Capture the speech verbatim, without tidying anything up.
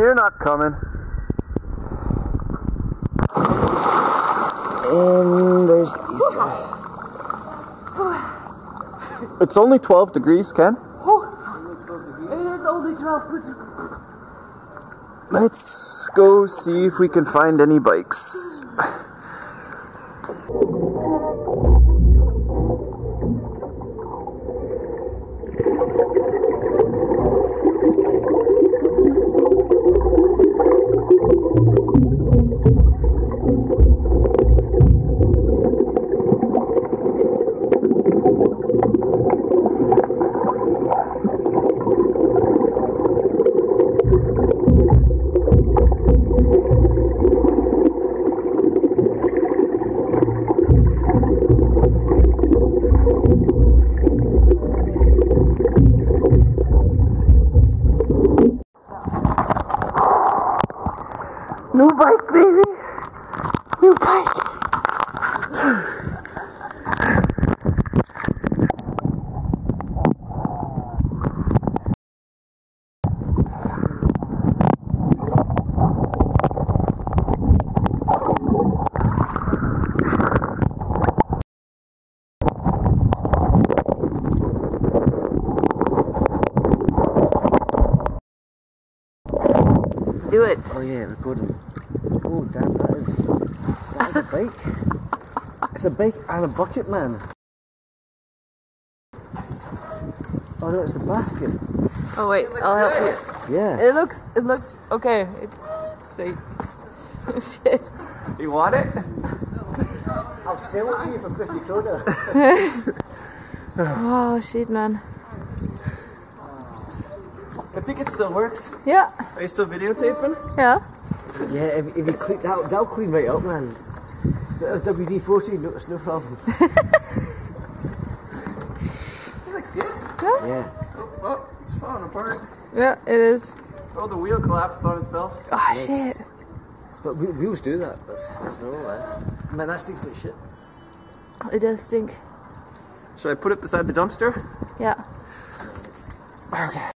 You're not coming. And there's these. It's only twelve degrees, Ken. Oh, it is only twelve. Let's go see if we can find any bikes. New bike, baby! New bike! Do it. Oh yeah, recording. Oh damn, that is that is a bike. It's a bike and a bucket, man. Oh no, it's the basket. Oh wait, I'll help you. Yeah. It looks, it looks okay. It, sweet. Shit. You want it? I'll sell it to you for fifty kroner. Oh shit, man. I think it still works. Yeah. Are you still videotaping? Yeah. Yeah, if, if you clean, that'll, that'll clean right up, man. W D forty, no, it's no problem. It looks good. Yeah. Yeah. Oh, oh, it's falling apart. Yeah, it is. Oh, the wheel collapsed on itself. Oh Nice. shit. But we, wheels do that. That's, that's normal, man. Man, that stinks like shit. It does stink. Should I put it beside the dumpster? Yeah. Okay.